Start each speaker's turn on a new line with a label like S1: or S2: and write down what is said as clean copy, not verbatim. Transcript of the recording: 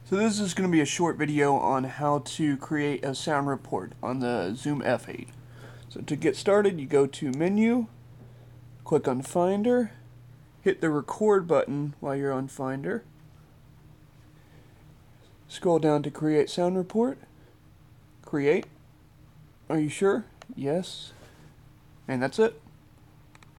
S1: So this is going to be a short video on how to create a sound report on the Zoom F8. So to get started, you go to Menu, click on Finder, hit the record button while you're on Finder, scroll down to Create Sound Report, Create. Are you sure? Yes. And that's it.